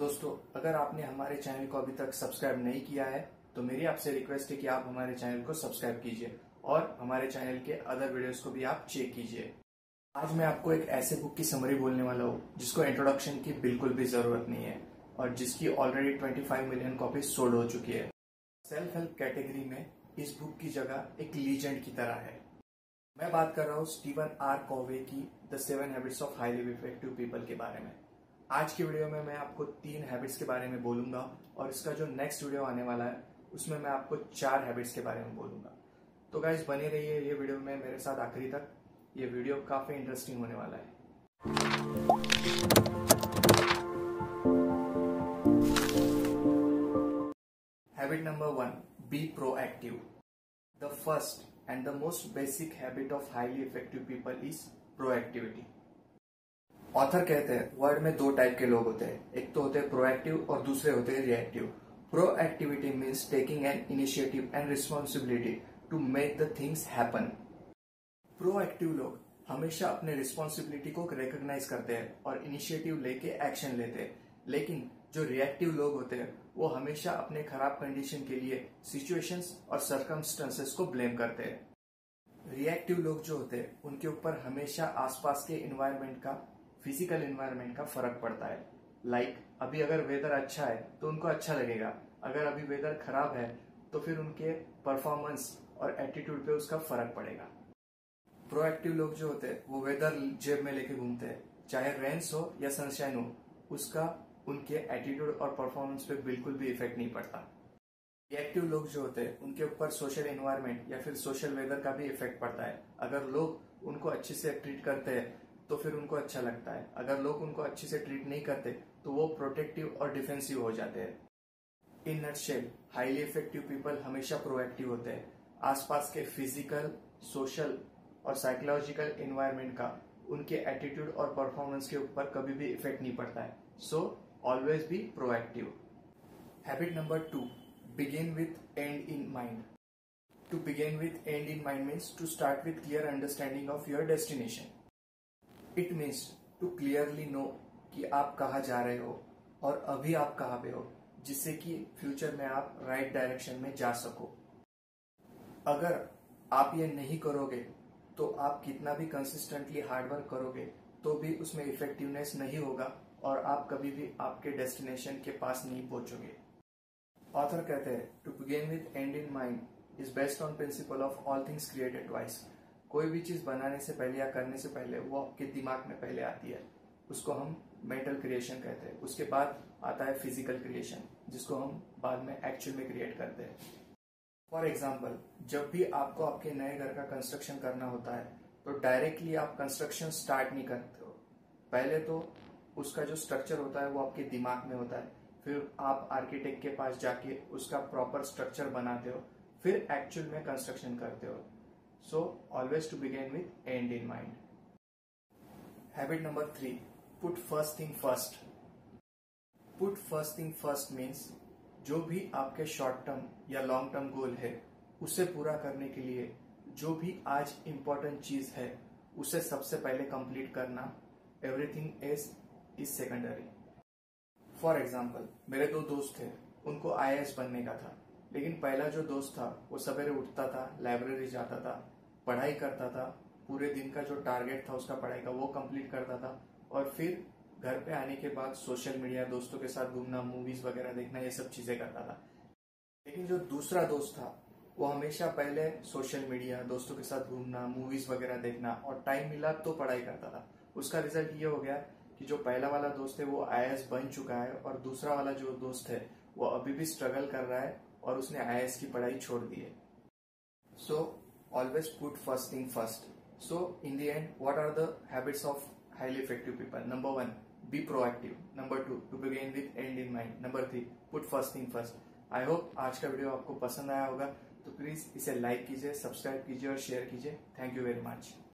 दोस्तों, अगर आपने हमारे चैनल को अभी तक सब्सक्राइब नहीं किया है तो मेरी आपसे रिक्वेस्ट है कि आप हमारे चैनल को सब्सक्राइब कीजिए और हमारे चैनल के अदर वीडियोस को भी आप चेक कीजिए। आज मैं आपको एक ऐसे बुक की समरी बोलने वाला हूँ जिसको इंट्रोडक्शन की बिल्कुल भी जरूरत नहीं है और जिसकी ऑलरेडी 25 मिलियन कॉपीज सोल्ड हो चुकी है। सेल्फ हेल्प कैटेगरी में इस बुक की जगह एक लीजेंड की तरह है। मैं बात कर रहा हूँ स्टीवन आर कॉवे की the 7 habits of highly effective people के बारे में। आज की वीडियो में मैं आपको 3 हैबिट्स के बारे में बोलूंगा और इसका जो नेक्स्ट वीडियो आने वाला है उसमें मैं आपको 4 हैबिट्स के बारे में बोलूंगा। तो गाइस बने रहिए ये वीडियो में मेरे साथ आखिरी तक। ये वीडियो काफी इंटरेस्टिंग होने वाला है। Habit number 1, be proactive. The first and the most basic habit of highly effective people is proactivity. Author कहते हैं वर्ल्ड में 2 टाइप के लोग होते हैं, एक तो होते हैं प्रोएक्टिव और दूसरे होते हैं reactive. Proactivity means taking an initiative and responsibility to make the things happen. Proactive लोग हमेशा अपने रिस्पॉन्सिबिलिटी को रिकॉग्नाइज करते हैं और इनिशिएटिव लेके एक्शन लेते हैं, लेकिन जो रिएक्टिव लोग होते हैं वो हमेशा अपने खराब कंडीशन के लिए सिचुएशंस और सर्कमस्टेंसेस को ब्लेम करते हैं। रिएक्टिव लोग जो होते हैं उनके ऊपर हमेशा आसपास के एनवायरनमेंट का, फिजिकल एनवायरनमेंट का फर्क पड़ता है। लाइक अभी अगर वेदर अच्छा है तो उनको अच्छा लगेगा, अगर अभी वेदर खराब है तो फिर उनके परफॉर्मेंस और एटीट्यूड पे उसका फर्क पड़ेगा। प्रोएक्टिव लोग जो होते हैं वो वेदर जेब में लेके घूमते हैं, चाहे रेन्स हो या सनशाइन हो, उसका उनके एटीट्यूड और परफॉर्मेंस पे बिल्कुल भी इफेक्ट नहीं पड़ता। रिएक्टिव लोग जो होते हैं उनके ऊपर सोशल एनवायरनमेंट या फिर सोशल वेदर का भी इफेक्ट पड़ता है। अगर लोग उनको अच्छे से ट्रीट करते हैं तो फिर उनको अच्छा लगता है, अगर लोग उनको अच्छे से ट्रीट नहीं करते तो वो प्रोटेक्टिव और डिफेंसिव हो जाते हैं। In nutshell highly effective people हमेशा प्रोएक्टिव होते हैं। आसपास के फिजिकल, सोशल और साइकोलॉजिकल एनवायरनमेंट का उनके एटीट्यूड और परफॉर्मेंस के ऊपर कभी भी इफेक्ट नहीं पड़ता है। सो always be proactive. Habit number 2, begin with end in mind. To begin with end in mind means to start with clear understanding of your destination. It means to clearly know कि आप कहाँ जा रहे हो और अभी आप कहाँ पे हो, जिससे कि फ्यूचर में आप राइट डायरेक्शन में जा सको। अगर आप ये नहीं करोगे तो आप कितना भी कंसिस्टेंटली हार्डवर्क करोगे तो भी उसमें इफेक्टिवनेस नहीं होगा और आप कभी भी आपके डेस्टिनेशन के पास नहीं पहुंचोगे। ऑथर कहते हैं to begin with end in mind is based on principle of all things created twice. कोई भी चीज बनाने से पहले या करने से पहले वो आपके दिमाग में पहले आती है, उसको हम मेंटल क्रिएशन कहते हैं। उसके बाद आता है फिजिकल क्रिएशन, जिसको हम बाद में एक्चुअल में क्रिएट करते हैं। फॉर एग्जाम्पल, जब भी आपको आपके नए घर का कंस्ट्रक्शन करना होता है तो डायरेक्टली आप कंस्ट्रक्शन स्टार्ट नहीं करते हो। पहले तो उसका जो स्ट्रक्चर होता है वो आपके दिमाग में होता है, फिर आप आर्किटेक्ट के पास जाके उसका प्रॉपर स्ट्रक्चर बनाते हो, फिर एक्चुअल में कंस्ट्रक्शन करते हो। So always to begin with end in mind. Habit number 3, put first thing first. Put first thing first means जो भी आपके शॉर्ट टर्म या लॉन्ग टर्म गोल है उसे पूरा करने के लिए जो भी आज इंपॉर्टेंट चीज है उसे सबसे पहले कंप्लीट करना। Everything is secondary. For example, मेरे 2 दोस्त थे, उनको IAS बनने का था, लेकिन पहला जो दोस्त था वो सवेरे उठता था, लाइब्रेरी जाता था, पढ़ाई करता था, पूरे दिन का जो टारगेट था उसका पढ़ाई का वो कंप्लीट करता था और फिर घर पे आने के बाद सोशल मीडिया, दोस्तों के साथ घूमना, मूवीज वगैरह देखना, ये सब चीजें करता था। लेकिन जो दूसरा दोस्त था वो हमेशा पहले सोशल मीडिया, दोस्तों के साथ घूमना, मूवीज वगैरह देखना और टाइम मिला तो पढ़ाई करता था। उसका रिजल्ट ये हो गया कि जो पहला वाला दोस्त है वो IAS बन चुका है और दूसरा वाला जो दोस्त है वो अभी भी स्ट्रगल कर रहा है और उसने IAS की पढ़ाई छोड़ दी है। So always put first thing first. So in the end what are the habits of highly effective people? Number 1, be proactive. Number 2, to begin with end in mind. Number 3, put first thing first. I hope आज का video आपको पसंद आया होगा, तो please इसे like कीजिए, subscribe कीजिए और शेयर कीजिए। Thank you very much.